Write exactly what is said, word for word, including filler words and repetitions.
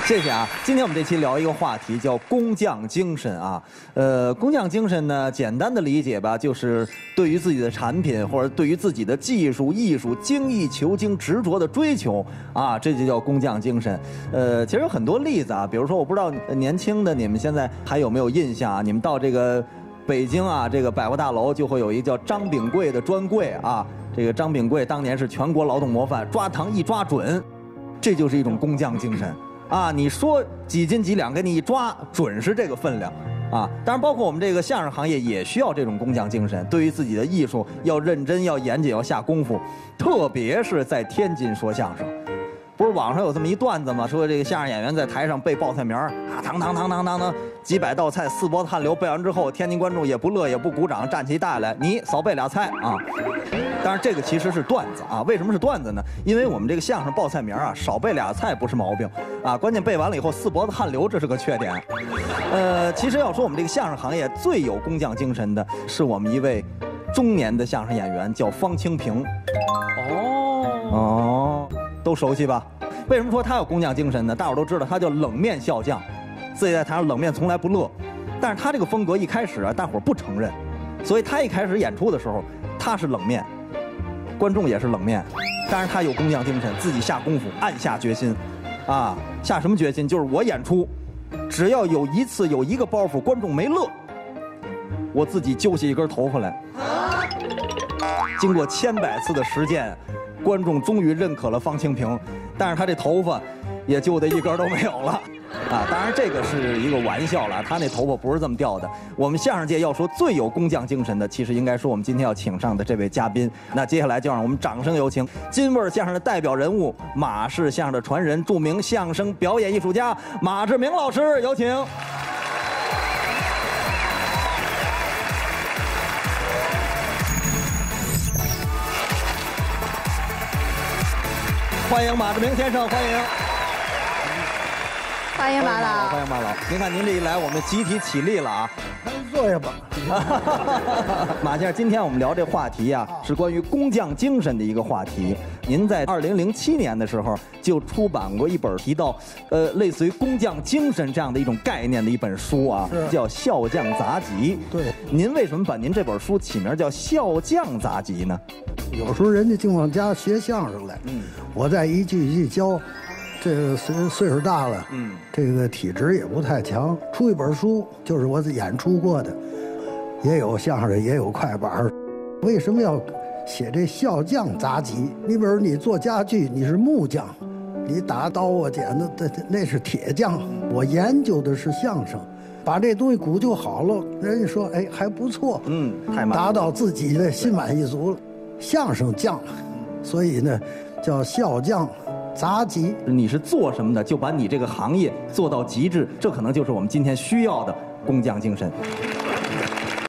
谢谢啊！今天我们这期聊一个话题，叫工匠精神啊。呃，工匠精神呢，简单的理解吧，就是对于自己的产品或者对于自己的技术、艺术精益求精、执着的追求啊，这就叫工匠精神。呃，其实有很多例子啊，比如说，我不知道年轻的你们现在还有没有印象啊？你们到这个北京啊，这个百货大楼就会有一个叫张秉贵的专柜啊。这个张秉贵当年是全国劳动模范，抓糖一抓准，这就是一种工匠精神。啊，你说几斤几两，给你一抓准是这个分量，啊，当然包括我们这个相声行业也需要这种工匠精神，对于自己的艺术要认真、要严谨、要下功夫，特别是在天津说相声。不是网上有这么一段子吗？说这个相声演员在台上背报菜名啊，堂堂堂堂堂堂几百道菜，四脖子汗流，背完之后，天津观众也不乐也不鼓掌，站起大来，你少背俩菜啊。当然这个其实是段子啊，为什么是段子呢？因为我们这个相声报菜名啊，少背俩菜不是毛病啊，关键背完了以后四脖子汗流，这是个缺点。呃，其实要说我们这个相声行业最有工匠精神的，是我们一位中年的相声演员，叫方清平。哦哦。都熟悉吧？为什么说他有工匠精神呢？大伙都知道他叫冷面笑匠，自己在台上冷面从来不乐。但是他这个风格一开始啊，大伙不承认，所以他一开始演出的时候，他是冷面，观众也是冷面。但是他有工匠精神，自己下功夫，暗下决心，啊，下什么决心？就是我演出，只要有一次有一个包袱，观众没乐，我自己揪下一根头发来。经过千百次的实践。观众终于认可了方清平，但是他这头发也就得一根都没有了啊！当然这个是一个玩笑了，他那头发不是这么掉的。我们相声界要说最有工匠精神的，其实应该说我们今天要请上的这位嘉宾。那接下来就让我们掌声有请京味儿相声的代表人物，马氏相声的传人，著名相声表演艺术家马志明老师，有请。欢迎马志明先生，欢迎， 欢迎马老， 欢迎马老。您看您这一来，我们集体起立了啊！ 坐下吧。 马先生，今天我们聊这话题啊，是关于工匠精神的一个话题。您在二零零七年的时候就出版过一本提到，呃，类似于工匠精神这样的一种概念的一本书啊，叫《笑匠杂集》。 对， 您为什么把您这本书起名叫《笑匠杂集》呢？ 有时候人家净往家学相声来，嗯，我再一句一句教，这个岁岁数大了，嗯，这个体质也不太强，出一本书就是我演出过的，也有相声，也有快板。为什么要写这笑匠杂集？你比如你做家具，你是木匠，你打刀啊剪子，那那是铁匠。我研究的是相声，把这东西鼓就好了，人家说哎还不错， 嗯，太满， 达到自己的心满意足了。相声匠，所以呢，叫笑匠杂集。 你是做什么的，就把你这个行业做到极致，这可能就是我们今天需要的工匠精神。